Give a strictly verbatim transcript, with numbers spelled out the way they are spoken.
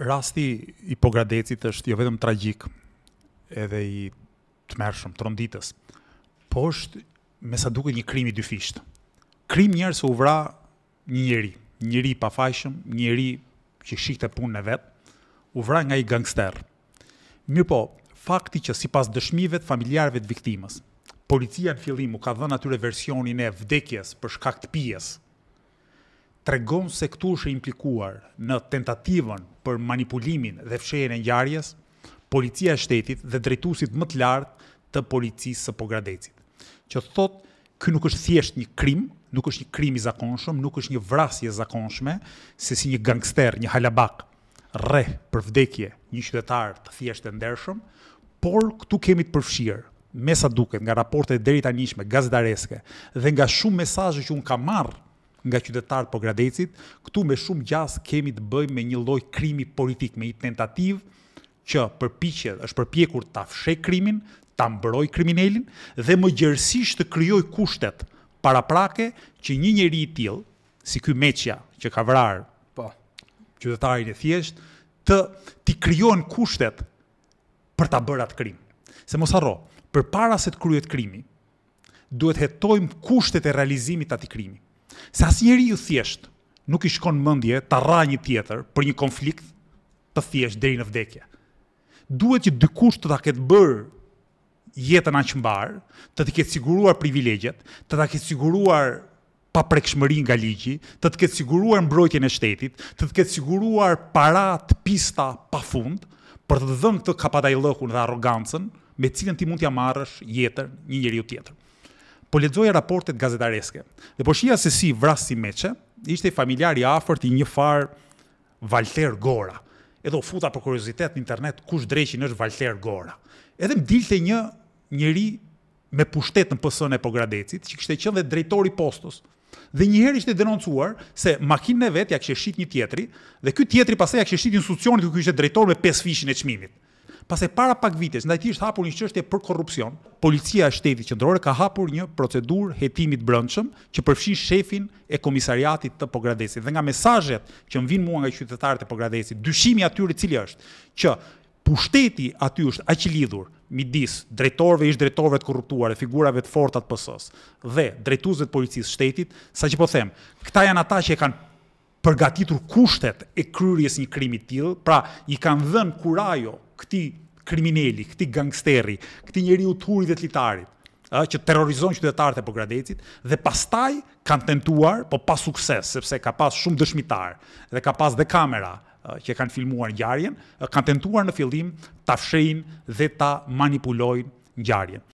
Rasti i Pogradecit është jo vetëm tragjik, edhe i tmerrshëm, tronditës, po është me sa duket një krim i dyfisht. Krim njerë se u vra një njeri, një njeri i pafajshëm, një njeri që shikte punën e vet, u vra nga i gangster. Mirë po, fakti që sipas dëshmive të familjarëve të viktimës, policia në fillim u ka dhënë atyre versionin e vdekjes për shkak të pijes, tregon se këtu është implikuar në tentativën për manipulimin dhe fshehjen e ngjarjes policia e shtetit dhe drejtuesit më të lartë të policisë së Pogradecit. Që thotë, ky nuk është thjesht një krim, nuk është një krim i zakonshëm, nuk është një vrasje e zakonshme, se si një gangster, një halabak, rreh për vdekje një qytetar të thjesht të ndershëm, por këtu kemi të përfshirë, me sa duket nga raportet deri tanishme gazetareske dhe nga shumë mesazhe që unë kam marrë nga qytetarët e Pogradecit, këtu me shumë gjas kemi të bëjmë me një lloj krimi politik, me një tentativë që përpiqet, është përpjekur ta fshej krimin, ta mbroj kriminalin dhe më gjerësisht të krijoj kushtet paraprake që një njeri i tillë, si ky Meqja që ka vrarë po qytetarin e thjesht, të t'i krijohen kushtet për ta bërë atë krim. Se mos harro, përpara se të kryhet krimi, duhet hetojmë kushtet e realizimit të atij krimi. Se asnjëri i thjesht nuk i shkon mendje ta rrajë një tjetër për një konflikt të thjesht deri në vdekje. Duhet që dy kusht të ta ketë bërë jetën aq mbar, të të ketë siguruar privilegjet, të ta ketë siguruar paprekshmëri nga ligji, të të ketë siguruar mbrojtjen e shtetit, të të ketë siguruar para të pista pafund, për të dhënë këtë kapadajllëkun dhe arrogancën me cilën ti mund t'ja marrësh jetën një njeriu tjetër. Po lexoja raportet gazetareske dhe po shija se si vras si Meqe, ishte i familjar i afërt i një far Valter Gora. Edhe u futa për kuriozitet në internet kush dreqin është Valter Gora. Edhe më dilte një njeri me pushtet në P S-n e Pogradecit, që kishte qenë dhe drejtori i postës. Dhe njëherë ishte denoncuar se makinën e vet ja kishte shit një tjetri, dhe ky tjetri pastaj ja kishte shit institucionit ku ishte drejtor me pesë fishin e çmimit. Pastaj para pak vitesh, ndaj tij është hapur një çështje për korrupsion. Policia e shtetit qendrore ka hapur një procedurë hetimi të brendshëm që përfshin shefin e komisariatit të Pogradecit. Dhe nga mesazhet që më vijnë mua nga qytetarët e Pogradecit, dyshimi atyre cili është që pushteti aty është aq i lidhur midis drejtorëve, ish drejtorëve të korruptuar, figurave të forta të P S-s dhe drejtuesve të policisë shtetit, saqë po them, këta janë ata që e kanë përgatitur kushtet e kryerjes një krimi të tillë, pra i kanë dhënë kurajo këtij kriminali, këtij gangsteri, këtij njeriu të hurit dhe të litarit, ë që terrorizon qytetarët e Pogradecit dhe pastaj kanë tentuar, po pa sukses, sepse ka pas shumë dëshmitar dhe ka pas dhe kamera që kanë filmuar ngjarjen, kanë tentuar në fillim ta fshehin dhe ta manipulojnë ngjarjen.